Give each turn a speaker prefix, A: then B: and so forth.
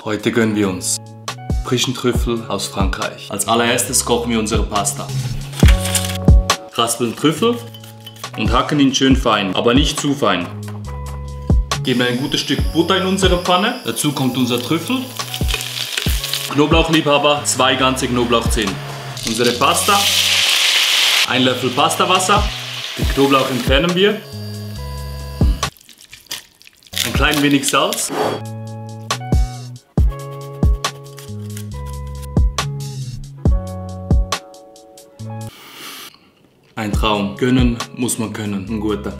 A: Heute gönnen wir uns frischen Trüffel aus Frankreich. Als allererstes kochen wir unsere Pasta. Raspeln Trüffel und hacken ihn schön fein, aber nicht zu fein. Geben ein gutes Stück Butter in unsere Pfanne. Dazu kommt unser Trüffel. Knoblauchliebhaber, 2 ganze Knoblauchzehen. Unsere Pasta. 1 Löffel Pastawasser. Den Knoblauch entfernen wir. Ein klein wenig Salz. Ein Traum. Gönnen muss man können. Ein guter.